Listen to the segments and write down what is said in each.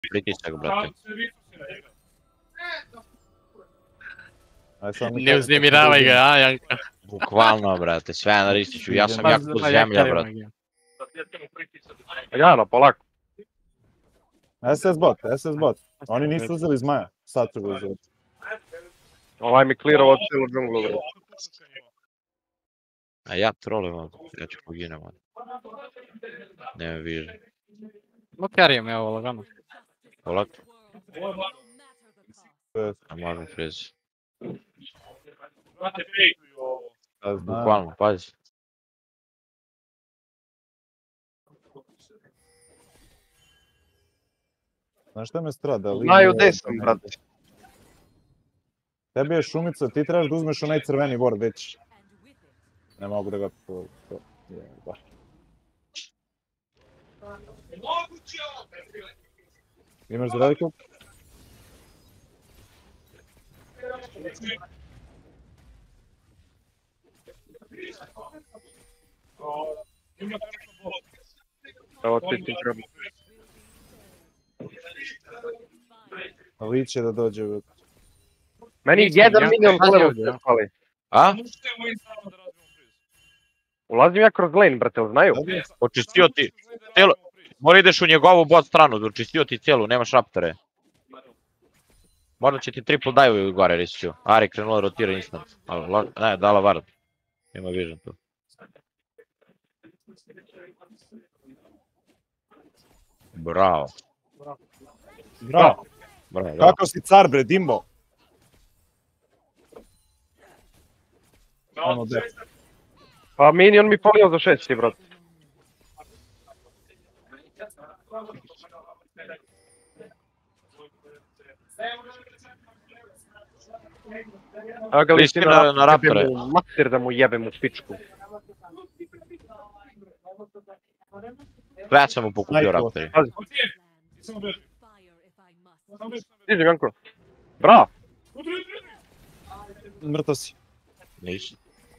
Pritisak, brate. Ne uznemiravaj ga, a Janka? Bukvalno, brate, sve na Ristiću. Ja sam jak ko zemlja, brate. Jano, polako. SS bot. Oni nisu uzeli zmaja. Sad su ga uzeli. Ovaj mi clearovao cijelu džunglu, brate. A ja trolujem ovdje, ja ću poginem ovdje. Nema više. Blokarijem me ovo lagano. Polako. A možem frizu. Bukvalno, pazi. Znaš šta me strada? Znaju gdje sam, brate. Tebi je šumica, ti trebaš da uzmeš onaj crveni ward već. Ne mogu da ga... Imaš za veliku? Evo ti ti treba. Lich će da dođe. Meni jedan minion golema fali. A? Ulazim ja kroz lane, brate, znaju? Očistio ti cijelu... Mora ideš u njegovu bot stranu, očistio ti cijelu, nemaš raptore. Možda će ti triple dive gore Ristiću. Ari krenula rotira instant. Ne, dala ward. Ima vision tu. Bravo. Bravo. Bravo. Kako si car, bre, Dimbo? Ono de. Pa minion mi polio za 6, brate. A ga listi na raptore. Mater da mu jebem u pičku. Sve sam mu pokupio raptori. Stiži, Janko. Bravo! Mrtav si. Nisi.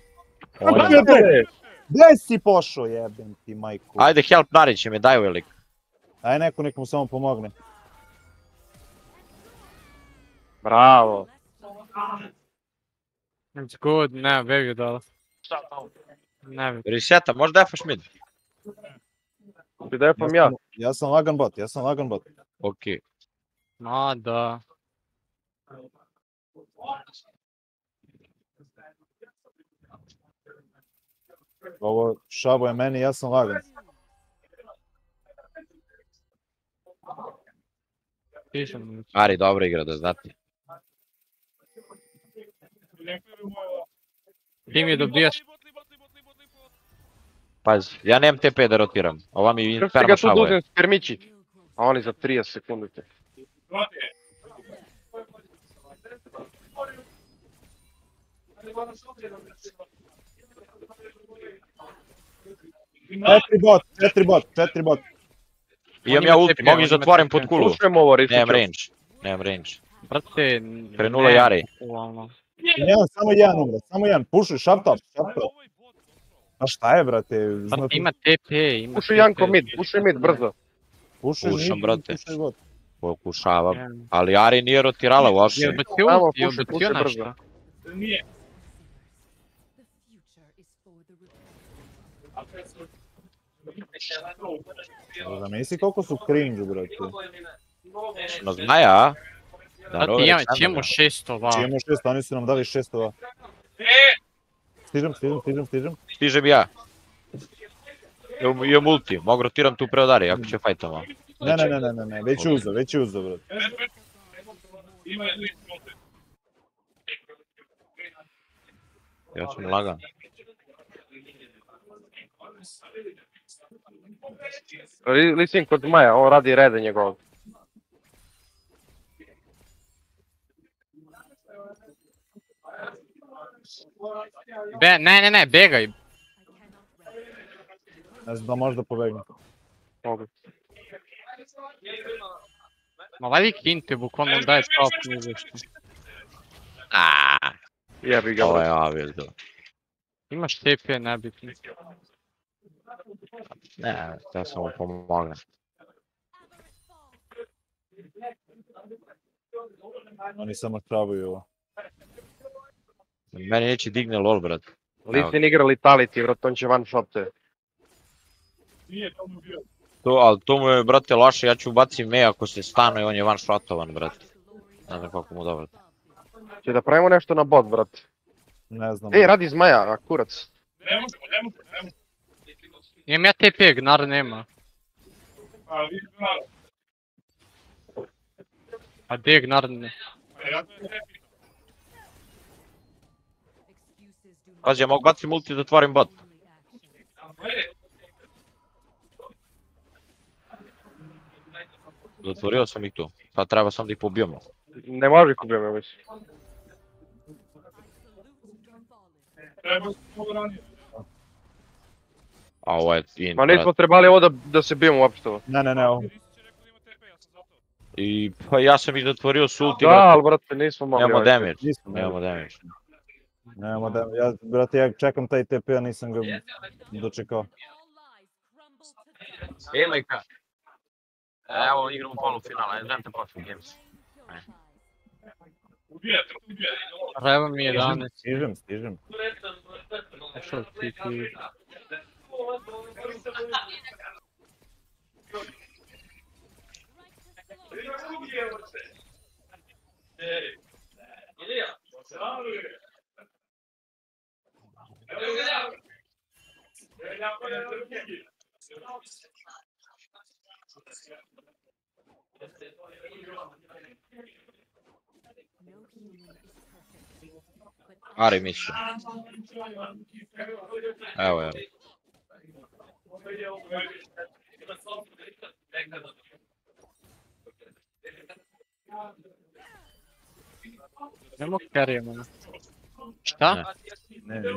Gdje si pošao, jebem ti, majku? Ajde, help Narić, me daj velik. Aj neko nek mu samo pomogne. Bravo! It's good, ne, baby dala. Ne, Reseta, možda defaš mid? Ti defam ja. Ja sam lagan bot. Okej. ma da. Ovo šabo je meni, ja sam lagan. Pišem. Ari, dobra igra, da znate. Ti mi dobijaš. Pazi, ja nemam TP da rotiram. Ova mi Kako se inferno ga tu šavo je. duzem spermići? A oni za 30 sekundi te. Četiri bot. Imam ja ulti, mogu i zatvorim pod kulu. Pušujem ovo, Ristiću. Nemam range. Brate, Krenula Jari. Samo jedan, pušuj, shove top. A šta je, brate? Brate, ima TP, ima Pušuj Janko mid, pušuj mid, brzo. Pušam, brate. Pokušavam. Ali Ari nije rotirala uopšte. Je odbacio nešto. Zamisli koliko su cringe, brate. Na zmaja, a? Brate, čijemo 600, va. Čijemo 600, oni su nam dali 600. Stižem. Stižem ja. Imam ulti, mogu rotiram tu pre od Ari, ako će fajtamo. Ne, već je uzo, brate. Ja sam lagan. Listin kod Maja, on radi rede njegov. Ne, begaj. Ne znam da možda pobegne. Mogu. Ma vadi kinte, bukvalno daje top nizašto. Jebi ga, Ovo je brate. obvijezdo. Imaš TP, nebitno. Ne, ja sam mu pomogao. Oni samo travuju ovo. Meni neće digne lol, brat. Lee Sin igra Letality, vrat, on će one shot te. Ali to mu je, brate, laše, ja ću ubacim me ako se stane i on je one shotovan, brate. Ne znam koliko mu dobro. Će da pravimo nešto na bot, brat. Ne znam. Radi zmaja, a kurac. Imam ja TP, Gnar nema. A gdje je Gnar ne? Pazi, ja mogu bacim multi da otvorim bot. Zatvorio sam ih tu. Sad treba sam da ih pobijemo. Ne može ih ubijemo, mislim. A ovo je fin, Ma brat. nismo trebali ovo da se bijemo uopšte ovo. Ne, ovo. I pa ja sam ih zatvorio s ulti, Da, brate. ali brate, nismo mogli. Nemamo ovaj. damage. Nismo, Nemamo damage. Nemamo da, ja, brate, ja čekam taj TP, a nisam ga dočekao. Elika. Evo igramo polufinala, ne znam te počne games. Treba mi 11. Stižem. Što ti? Ari misu. Evo. Ne mogu carrijemo. Šta? Ne. Ne.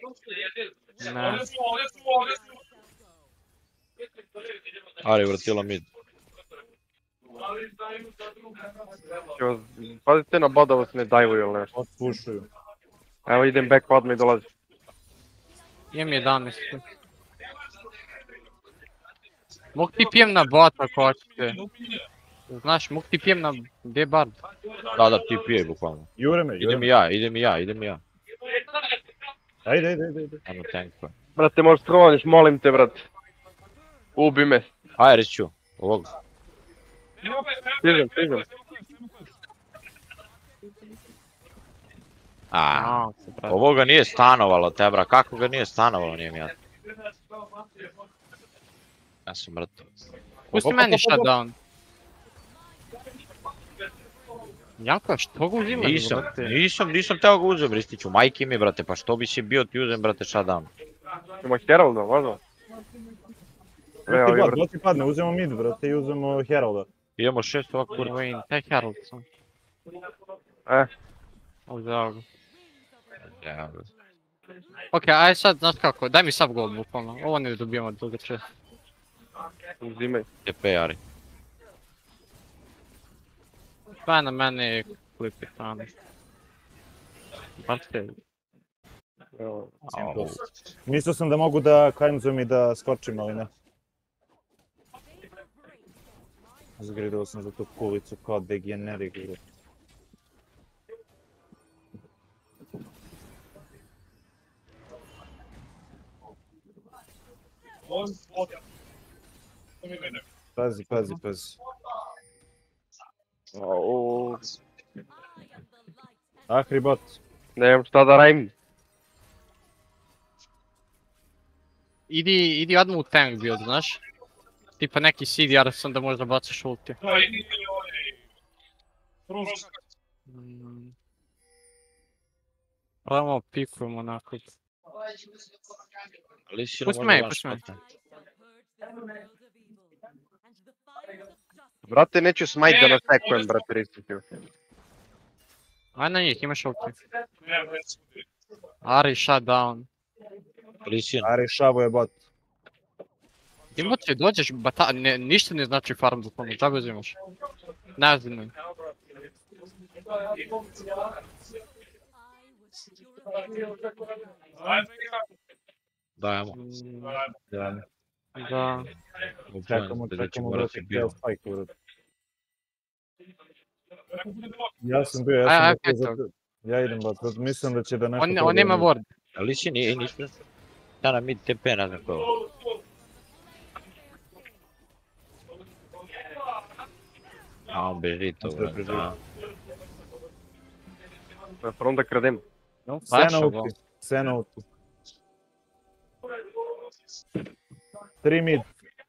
Ari vratila mid. Pazite na bot da vas ne dajvuju ili nešto. Otpušuju. Evo idem back pod me i dolazi. Imam 11. Mogu ti pijem na bot ako hoćete. Znaš, mogu ti pijem na B-bard. Da, ti pije bukvalno. Jure me. Idem i ja. Ajde. Ajmo tanka. Brate, možeš trolaniš, molim te, brate. Ubi me. Ajde, reći ću. Ovog. Stižem. Ovoga nije stanovalo, tebra. Kako ga nije stanovalo, nije mi jasno. Ja sam mrtav. Pusti meni shutdown. Janko, što ga uzimaš, brate? Nisam teo ga uzem, Ristiću. Majke mi, brate, pa što bi si bio ti uzem, brate, shutdown. Ima Heralda, možda? Evo, Doti padne, uzmemo mid, brate, i uzmemo Heralda. Idemo 6 ovako kurva. Wayne, taj Herald sam. Uzeo ga. Okej, aj sad, znaš kako, daj mi sub gold bukvalno. Ovo ne dobijemo druga čest. uzimaj. TP, Ari. Šta na mene klipi tamo. Baš te. Evo. Mislio sam da mogu da cleansujem i da skočim, ali ne. Zagridao sam za tu kulicu kao degenerik. Pazi. Au. Ahribot. Nemam šta da radim. Idi odmah u tank build, znaš? Tipa neki CDR sam da možda bacaš ulti. Pravimo pikujemo onako. Ali si Pusti me. Brate, neću smite da nas tekujem, brate, Ristiću. Aj na njih, imaš ulti. Ari, shutdown. Lisin. Ari šavo je bot. Imboci, dođeš, ništa ne znači farm bukvalno, džabe uzimaš. Ne znam. Dajemo. Da. Čekamo, brate, kill spike, brate. Ja sam bio, Aj, bio aj, zato... Ja idem bot, zato mislim da će da nešto... On proba nema mid. ward. Ali si nije, ništa. Ja na mid TP, ne znam ko je ovo. A on beži to, Sve beži. brate. From da kradem. Sena ulti, Sena ulti. 3 mid.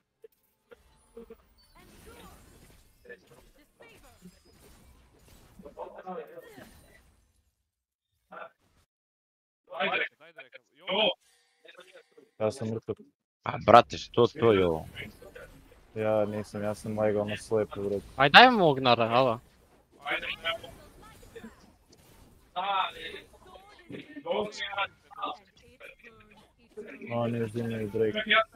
Ja sam mrtav. A brate, što to je ovo? Ja nisam, ja sam legalno slijep, brate. Aj, daj mu Ognara, alo. On je zimljen Drake.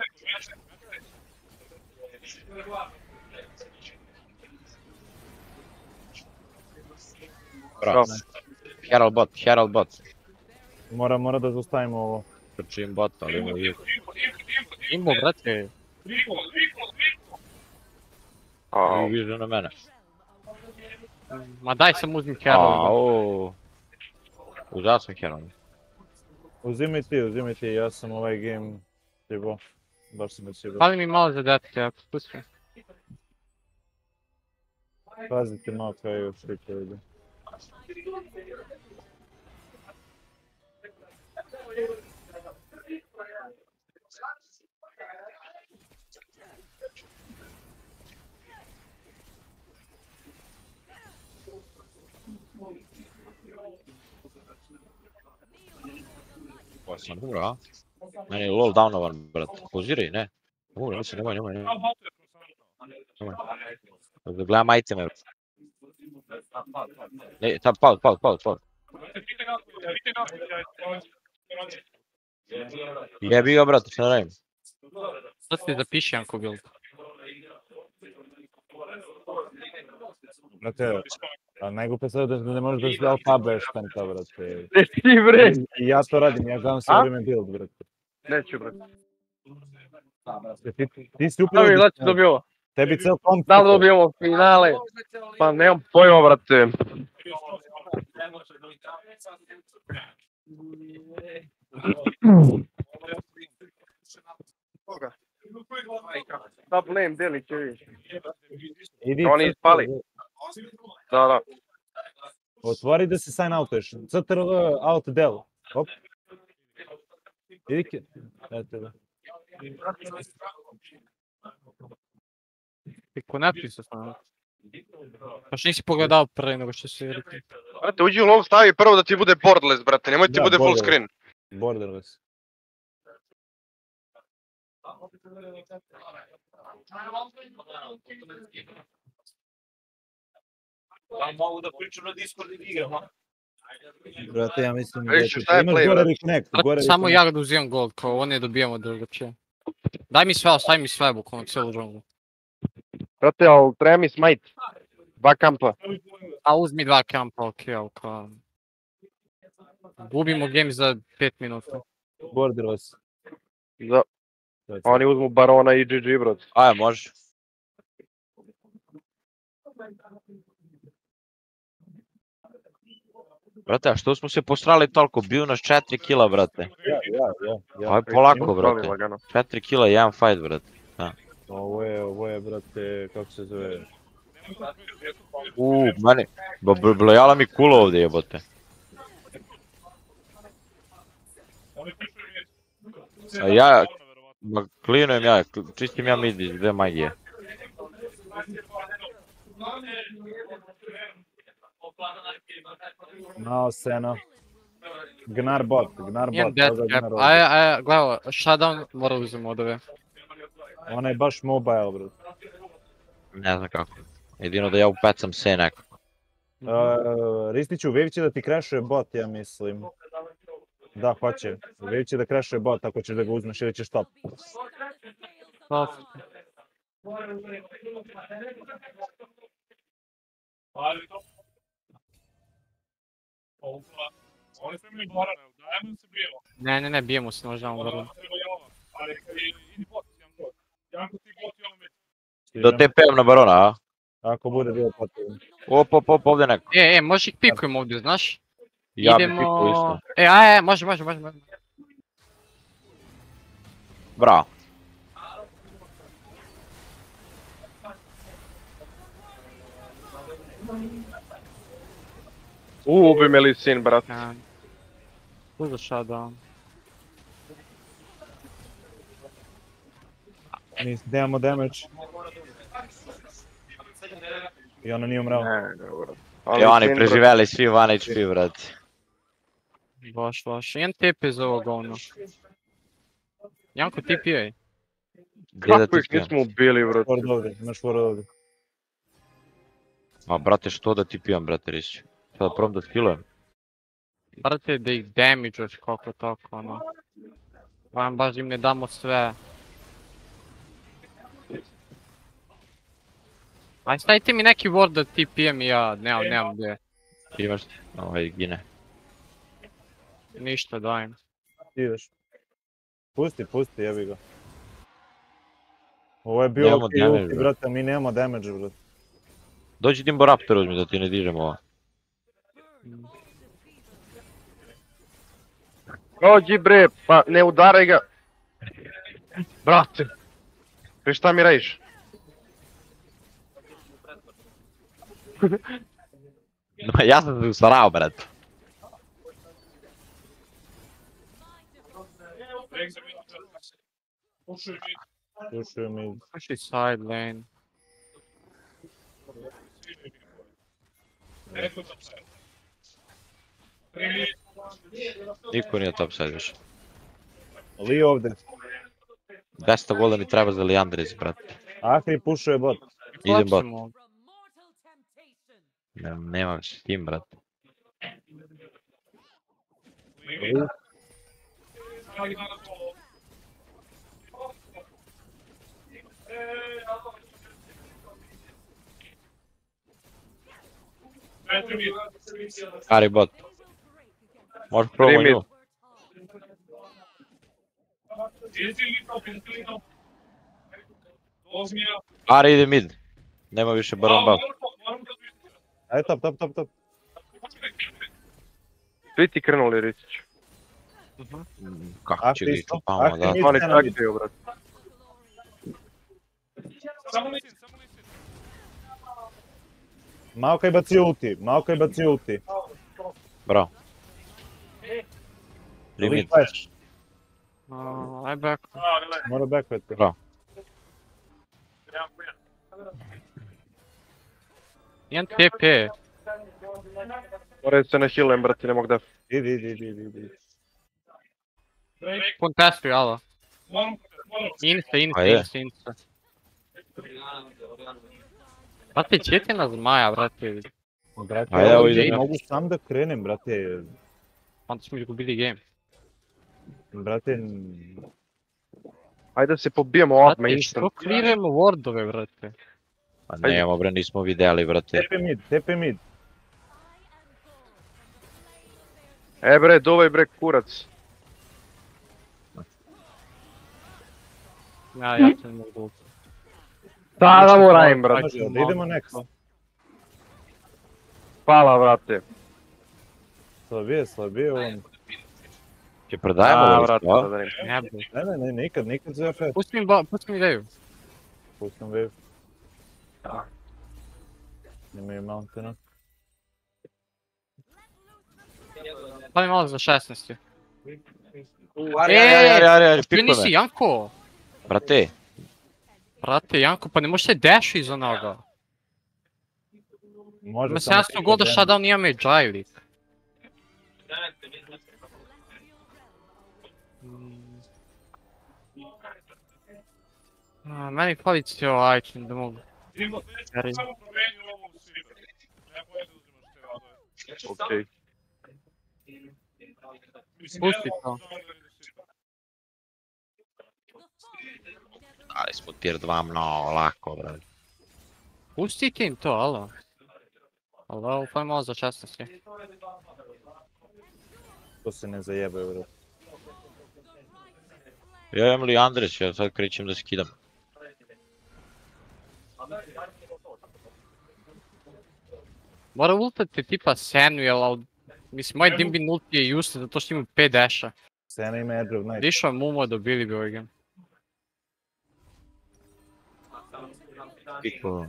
Brate. Herald bot. Mora da zaustavimo ovo. Trčim bot, ali ima i... Imbo, brate. Au. I viže na mene. Ma daj sam uzmi Herald. Aaa. Uzao sam Herald. Uzimaj ti, ja sam ovaj game jebo. Baš sam već jebo. Fali mi malo za detka, ja pusti. Pazite malo kaj još rike ide. Pa sam umro, a? Meni je low downovan, brat. Poziraj, ne. Umro, mislim, nemoj. Da gledam iteme, brat. Ne, tam, pao. Jebi ga, brate, šta da radim? Sad ti zapiši Janko build. Znate, a najglupe sad da ne možeš da se alfabeš penta, brate. Gdje si ti, bre? I ja to radim, ja gledam sve vrijeme build, brate. Neću, bre. Ti si upravo... Stavi, da ću dobio ovo. Tebi cel komp... Da li dobijemo finale? Pa nemam pojma, brate. Top lane, deli će vidjeti. Idi, Oni ispali. Da. otvori da se sign outuješ. CTRL out del. Hop. Idi eto da. Piko napisao sam. Baš nisi pogledao prije nego što si rekao. Brate, uđi u lov, stavi prvo da ti bude borderless, brate, nemoj ti Da, bude full borderless. screen. Borderless. Mogu da pričam na Discord i igram, a? Brate, ja mislim Vidiš šta je imaš play, gore brate. reconnect, Brate, gore samo reconnect. ja da uzimam gold, kao on ne dobijamo drugačije. Daj mi sve, ostavi mi sve, bukvalno cijelu džunglu. Brate, ali treba mi smite. 2 kampa. A uzmi 2 kampa, okej, ali kao... Gubimo game za 5 minuta. Borderless. Da, To je to. oni uzmu Barona i GG, brate. Ajde, može. Brate, a što smo se postrali toliko? Bio nas 4 kila, brate. Ja. Aj, polako, Imamo brate. pravi lagano. 4 kila, 1 fight, brate. Ovo je, brate, kako se zove? Meni, blojala mi kula ovdje, jebote. A ja, klinujem ja, čistim ja mid iz 2 magije. Mao Sena. Gnar bot. Imam death cap, aj, gledaj, shutdown mora uzem od ove. Ona je baš mobile, bro. Ne znam kako. Jedino da ja upecam se nekako. Ristiću, Wave će da ti crashuje bot, ja mislim. Da, hoće. Wave će da crashuje bot ako ćeš da ga uzmeš ili ćeš top. Top. Ne, bijemo se, možda vrlo. Do TP-om na barona, a? Ako bude bilo potrebno. Op, ovdje neko. može ih pikujemo ovdje, znaš? Ja bi pikao isto. Može. Bravo. Ubi me Lee Sin, brat. Uza shutdown. Nemamo damage. I ono nije umrao. Ne, dobro. I oni preživeli svi 1 HP, brate. Baš. Jedan TP iz ovog ono. Janko TP-aj. Gdje da Kako ti ih nismo ubili, brat? Ward ovdje, imaš ward ovdje. A brate, što da ti pijam, brate, Rišću? Sada probam da skillujem. Brate, da ih damage-uješ kako tako, ono. Vajem baš da im ne damo sve. Aj stavite mi neki ward da TP-am i ja, nemam gdje. Ti imaš, gine. Ništa dajem. Ideš. Pusti, jebi ga. Ovo je bio Nemamo ok damage, ulti, brate. brate, a mi nemamo damage, brate. Dođi Dimbo Raptor uzmi da ti ne dižemo ovo. Dođi bre, pa ne udaraj ga. Brate. Pri šta mi radiš? No, ja sam se usvarao, brate. Pušuju mi. Puši side lane. Niko nije topside više. Li ovdje. 200 golda mi treba za Liandris, brate. Ahri pušuje bot. Idem bot. Flačimo. Nema više tim, brate. Li. Ari bot. Možeš probati Primi. nju. Ari ide mid. Nema više baron buff. Aj top. Svi ti krenuli, Ristić. Kako će ga Ahri ići isto. tamo, Ahri da. mid, Oni Sena mid. takviju, brat. Maoka je bacio ulti. Bravo. Li Limit. flash. Aj back. Mora backvet. Bravo. Jedan TP. Moraju se na healujem, brate, ne mogu da... Idi. Contestuju, alo. Ajde. Insta. Brate, četina zmaja, brate. Brate, Ajde, evo ovdje idem. mogu sam da krenem, brate. Onda smo izgubili game. Brate, Ajde da se pobijemo odmah, Brate, instant. što klirujemo wardove, brate? Pa nemamo bre, nismo vidjeli, brate. TP mid. E bre, dovaj bre kurac. Ja se ne mogu. Da moram, brate. Može, da idemo next. Hvala, brate. Slabije on. Će prodajemo li brate, to? da darim. Ne bi. Ne, nikad za FF. Pusti mi ideju. Pustim wave. Nemaju mountaina. Stavi malo za 16. Ari, Ti pikuje nisi me. Janko. Brate, Brate, Janko, pa ne možeš se dash iza onoga. Može Ima samo 700 goda shutdown, nije me džaj lik. Meni fali cijelo item da mogu. Okej. Pusti to. ali smo tier 2 mnogo lako, brate. Pustite im to, alo. Alo, fali malo za 16. To se ne zajebaju, brate. Ja imam li Andres, ja sad krećem da skidam. Mora ultati tipa Samuel, ali... Mislim, moj Dimbin ulti je useless zato što ima 5 dasha. Sena ima Edge of Night. Išao je Mumu dobili bi ovaj game. Piko.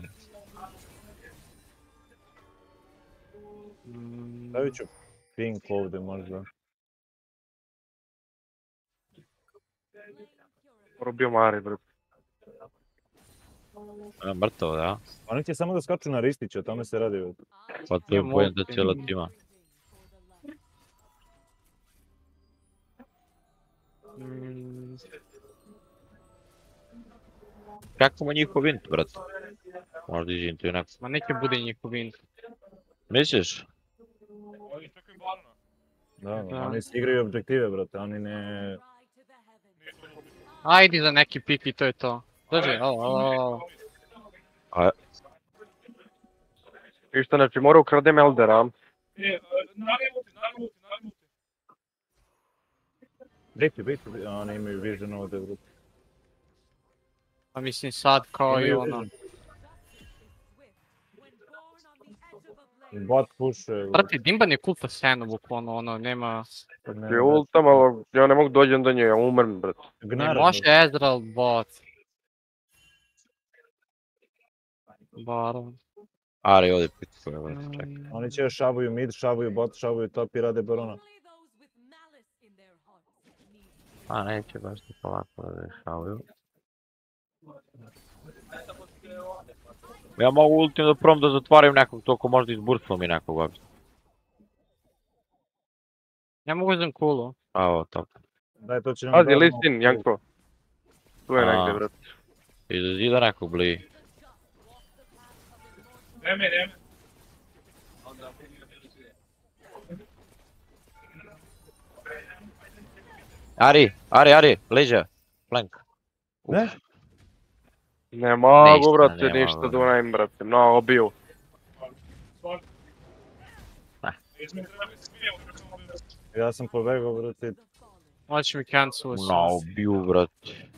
Stavit ću pink ovdje možda. Robio Mari, bre. Mrtav, da? Oni će samo da skaču na Ristića, o tome se radi. Pa to je Imam pojenta ulti. cijela tima. Kako mu njihov int, brat? Možda iđe into onako. Ma neće bude njihov win. Misliš? Da, Da. oni se igraju objektive, brate, oni ne... Ajde za neki pik i to je to. Dođi, o. Ništa, znači mora ukradem Eldera. Biti, oni imaju vision ovdje, brate. Pa mislim sad kao i Imaju ono. vision. Bot push, Brati, Dimban je kulta Senu bukvalno, ono, nema... Je ultam, ali ja ne mogu dođem do nje, ja umrem, brat. Ne može Ezreal bot. Baron. Ari ovdje pikuje, brat, čekaj. Oni će šavuju mid, šavuju bot, šavuju top i rade barona. A neće baš tako lako da rešavaju. Ja mogu ultim da prom da zatvaram nekog, toliko možda izburcalo mi nekog uopće. Ja mogu uzem kulu. A ovo, top. Daj, to će nam... Pazi, dobro listin, Janko. Tu je A. negdje, brat. Iza zida nekog bli. Ari, leđa, flank. Ne? Ne mogu, Ništa, brate, ne ništa mogu. da unajem, brate. Mnogo bio. Ja sam pobegao, brate. Hoće mi cancel. No, bio, brat.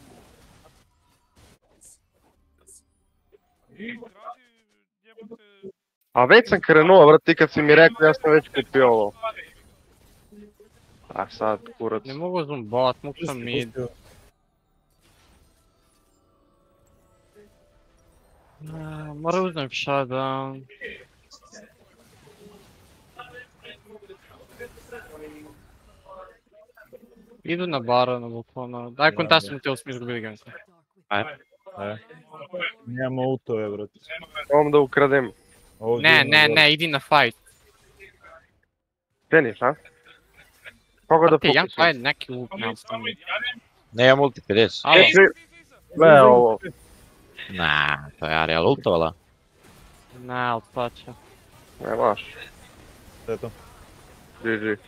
A već sam krenuo, brate, ti kad si mi rekao, ja sam već kupio ovo. A sad, kurac. Ne mogu uzem bot, mogu sam mid. Mora uzmem shutdown. Idu na barona bukvalno. Daj kontastim te usmi izgubili game. Nemamo ultove, brate. Ovom da ukradem. Ovdje Ne, idi na fight. Tenis, a? Koga da Brate, Janko, fokusujem? ajde neki ult nam stavim. Ne, ja multi 50. Alo, Gle ovo. Na, to je Ari, ali ultovala. ne, ali pa će. Ne maš. To je to. GG.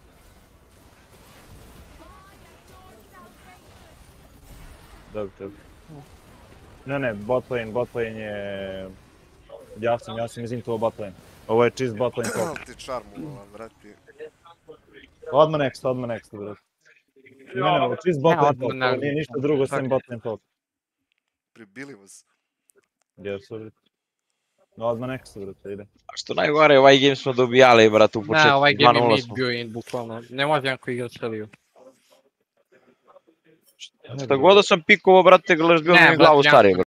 Dobro. Ne, bot lane je... Ja sam izintuo bot lane. Ovo je čist bot lane top. Ti čarmu, vrati. Odmah next, brate. Ne, ovo je čist bot lane top, odmah ovo nije ništa drugo sem bot lane top. Pribili vas. Jesu, brate. No, odmah next, brate, ide. A što najgore, ovaj game smo dobijali, brat, u početku. Ne, ovaj game je 2:0 mid smo. bio in, bukvalno. Ne može Janko igrat celiju. Šta god da sam pikovao, brate, gledaš bio Ne, mi glavu brate, stari, Janko,